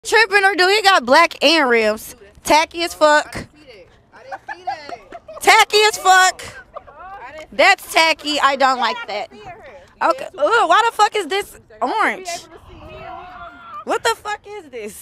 Tripping or do he got black and rims? Tacky as fuck. Tacky as fuck. That's tacky. I don't like that. Okay. Ooh, why the fuck is this orange? What the fuck is this?